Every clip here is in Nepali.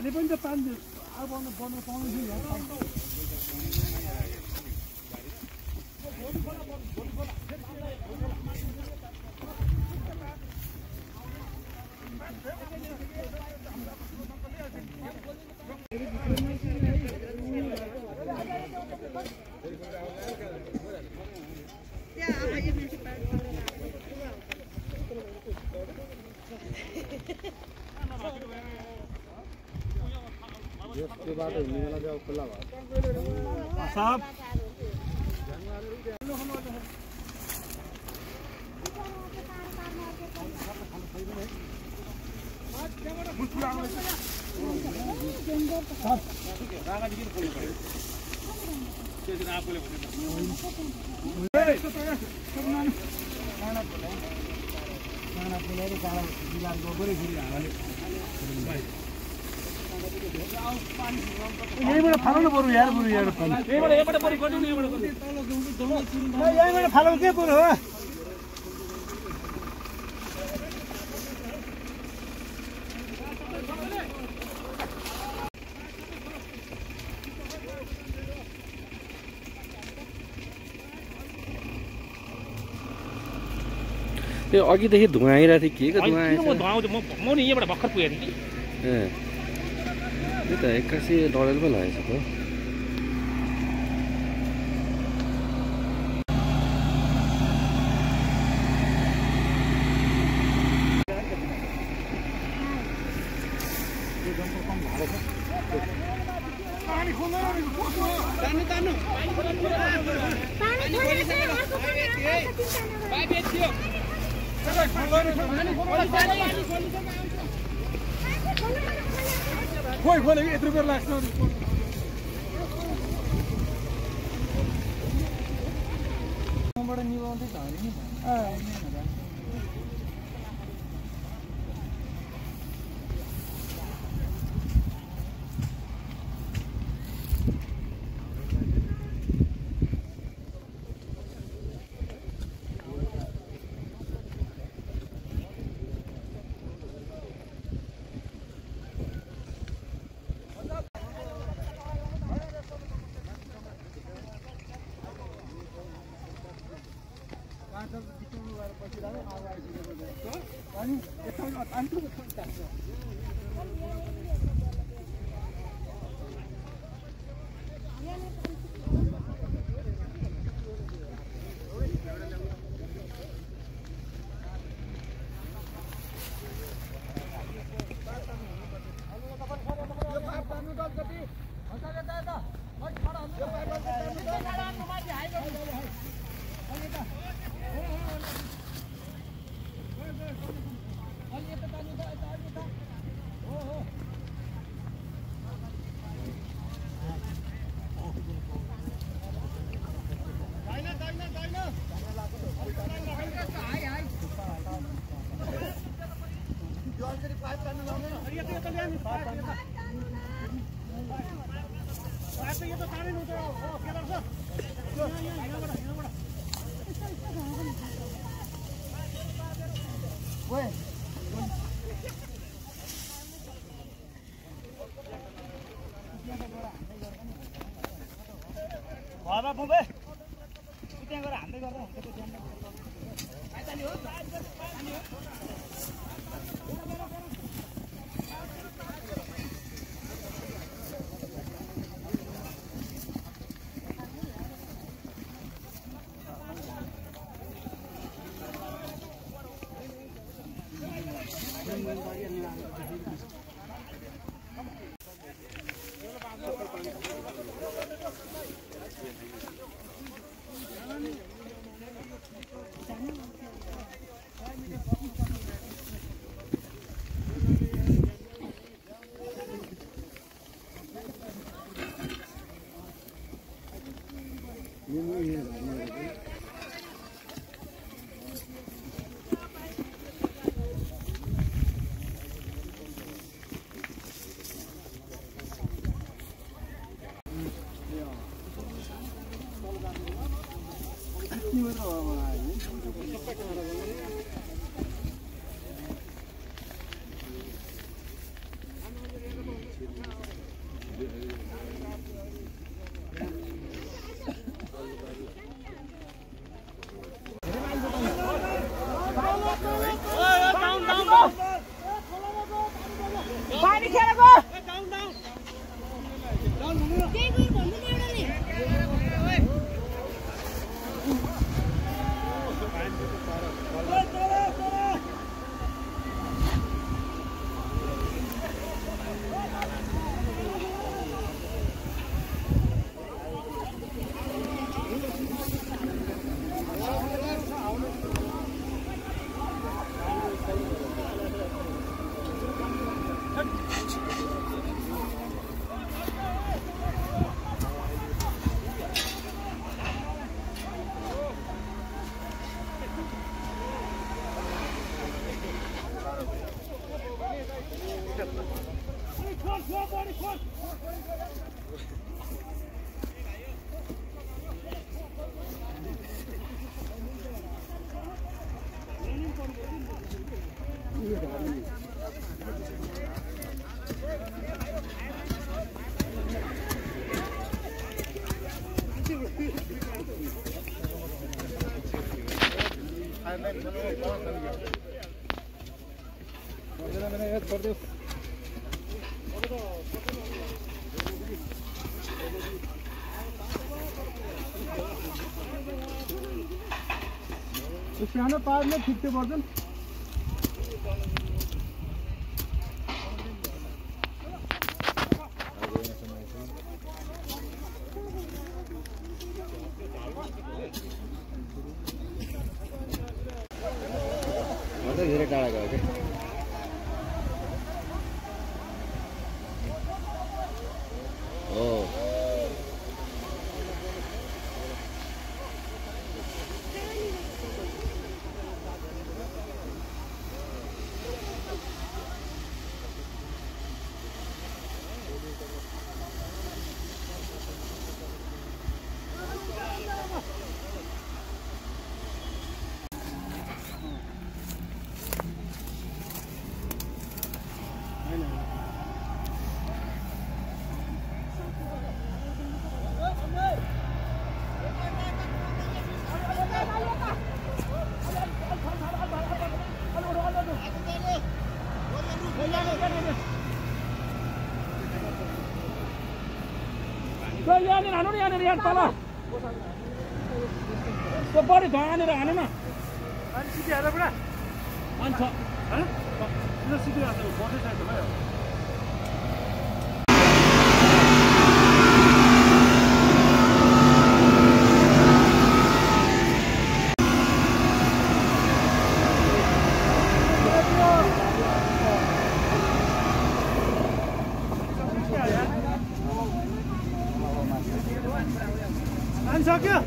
भने पनि त पानी अब बन्न पाउने छैन ये बात है मेरा जो खुला हुआ साहब यहीँबाट फाल्नु बरु यार बरु यार यहीँबाट बरु गर्नु नि यहीँबाट फाल्नु के बरु हो त्यो अघिदेखि धुवा आइरहेको थियो के धुवा आएछ म नि यहाँबाट भर्खर पुगेको थिएँ कि त्यो त एक्कासी डढेर पो लागेछ त खोइ खोले यत्रो बेर लाग्छ बाट निभाउँदै त हरे नि घरमा पुगे त्यहाँ गएर हान्दै गर्दा हुन्छ त्यो ध्यान पानी खेलेको सानो पार्ने ठिक चाहिँ पर्दैन धेरै टाढा गयो के हो यहाँनिर हानु नि यहाँनिर यहाँ तल त्यो बढी धहाँनिर हानु न अनि सिटी हाल्दा पुरा अनि छ सिटी हाल्दा बढ्दै छैन भयो सक्यो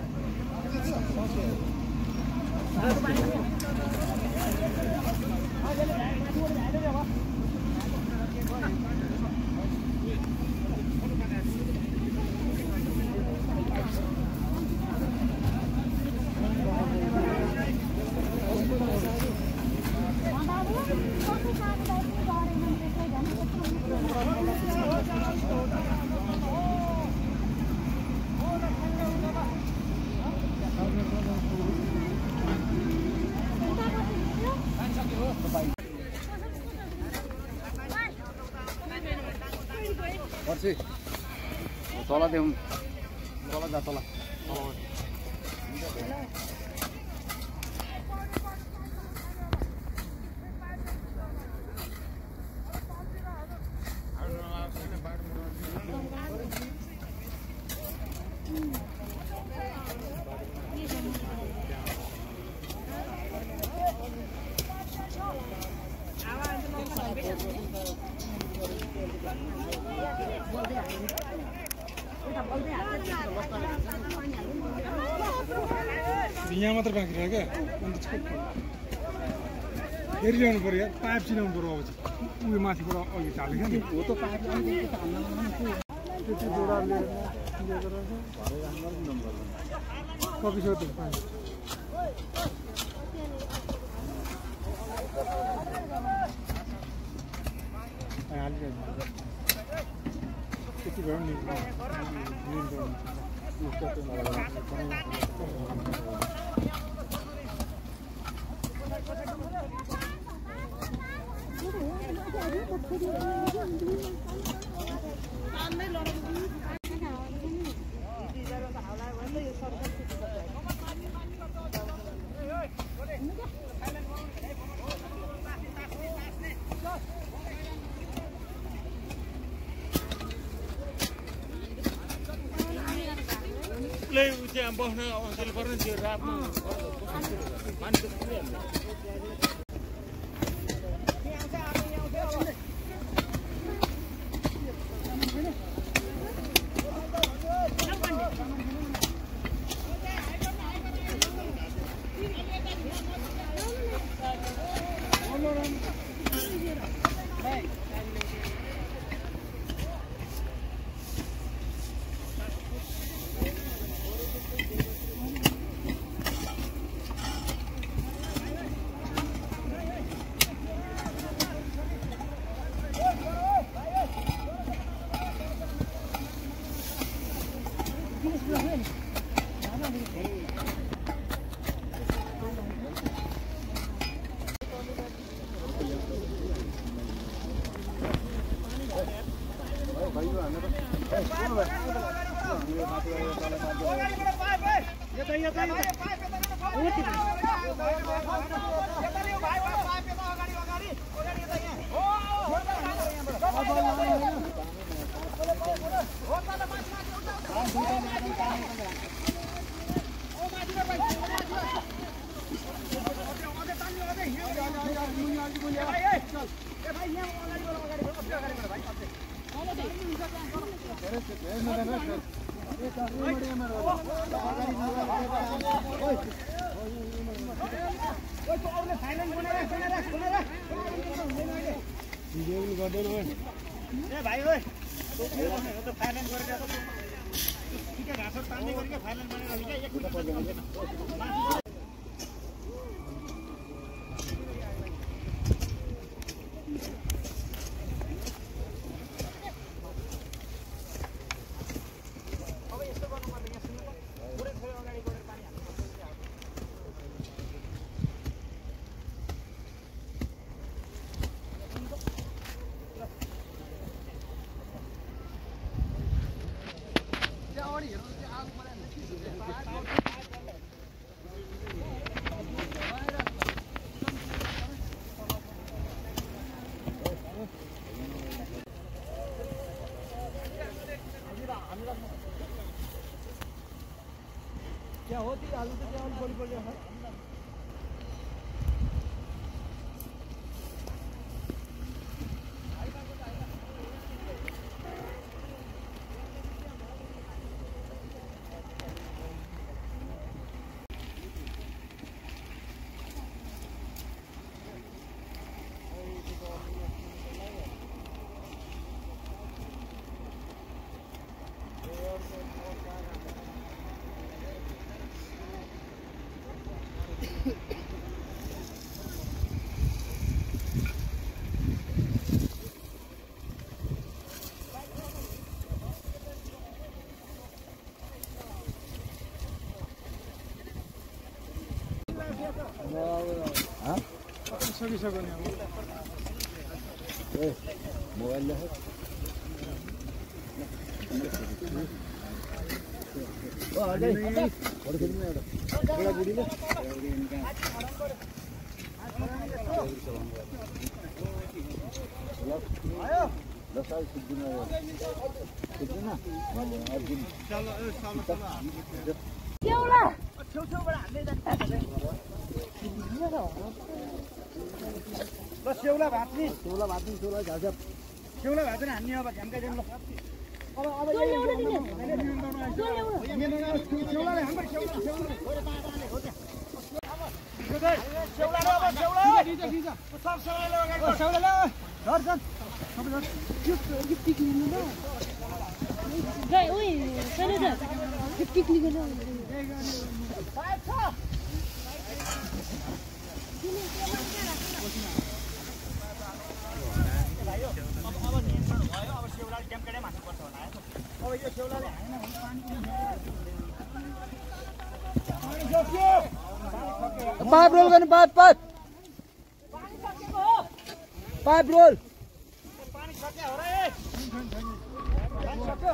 पर्छ तल देऊ तल जा तल यहाँ मात्र बाँकी रह्यो क्या अन्त फेरि ल्याउनु पऱ्यो यार पाइप चिनाउनु पऱ्यो अब चाहिँ उयो माथिबाट अघि चालेको नि हो त पाइप त्यति जोडा लिएर कति छ त्यो पाइप त्यति भयो नि त्यहाँ बस्न असल पर्ने त्यो रातमा मान्छे क्या होती आलू तो क्या बड़ी बड़ी है सकिसक्यो नि अब मोबाइल ले ओ आ गई और खेल में थोड़ा गुड़ी ले आयो 10 साल सिद्धि ना अर्जुन चलो चलो केउला छेउछेउबाट हाल्दै जान्छ ल सेउला भात्नी सोला झाझप सेउला भातले हान्ने अब झ्याम्का जाम ल अब सेउलाले हाम्रो सेउला र अब सेउला सब सेउलाले अगाडि सेउलाले धर धर सबै धर यो पिक लिनु न गए ओइ चले जा यो पिक लिनु न पाइप छ अब नियन्त्रण भयो अब सेउलाले ट्याम्केडै माथि पर्छ होला अब यो सेउलाले हानेन भने पानी सक्यो पाइप रोल गर्ने पाइप रोल पानी सक्यो हो रे पानी सक्यो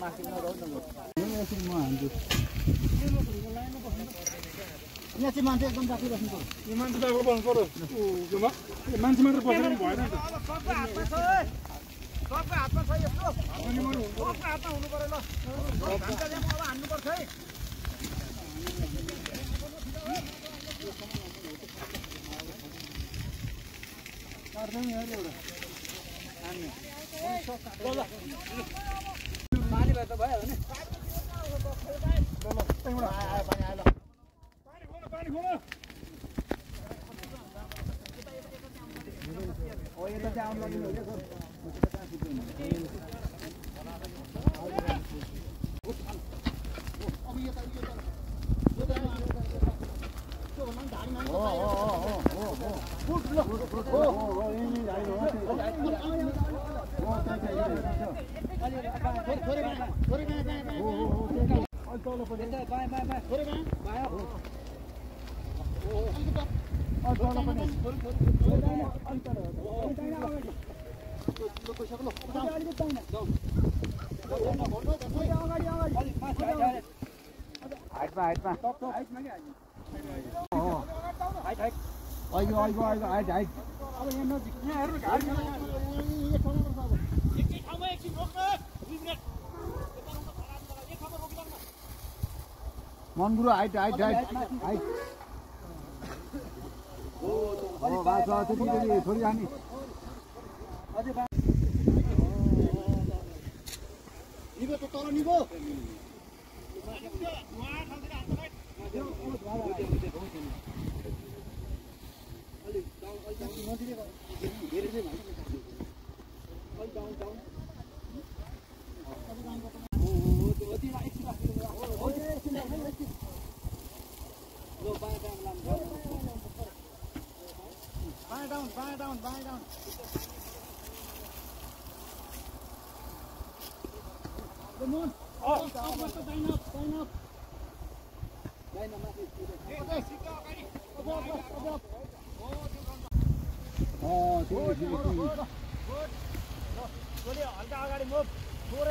यहाँ चाहिँ मान्छे एकदम राखिराख्नु पर्यो यो मान्छे दाबो बस्नु पर्यो मान्छे मात्र बसेर पनि भएन नि त सबको हातमा छ है सबको हातमा छ यस्तो सबको हातमा हुनु पर्यो ल घन्टाले अब हान्नुपर्छ है पानी भए त भयो भने पानी आयो पानी खोल ओ यता चाहिँ आउनु लागि हो मनगुरु हाइट थोड़ी जानी निगो तो तल निगो Buy down. Come on. Sign up. हल्का अगाडि मुभ थोरै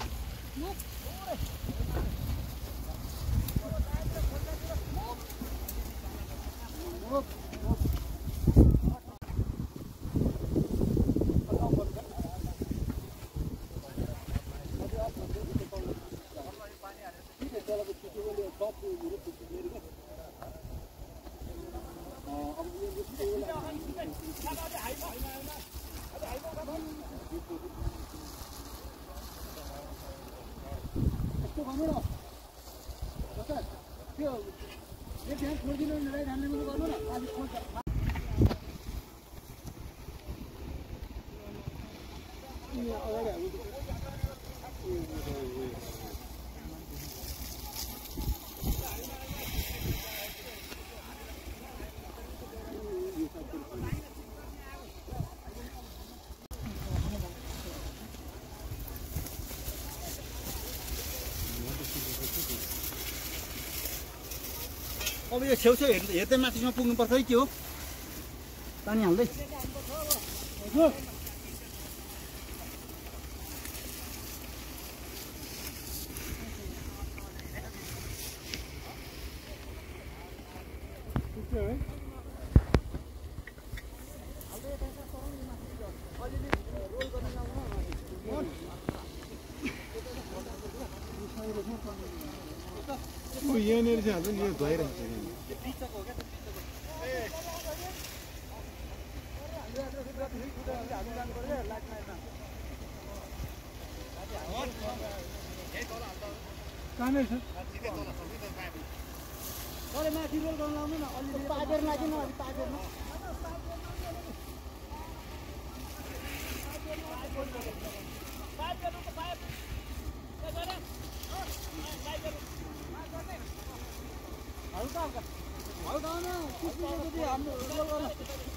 अब यो छेउछेउ हेर्दै माथिसम्म पुग्नुपर्छ है के हो पानी हाल्दै यहाँनिर चाहिँ हाल्छ नि यो धोइरहेको माथि रोल गर्न लाउनु न अलि पाजेर लाग्यो न अलि पाजेरमा हल्का न हाम्रो रोल गर्न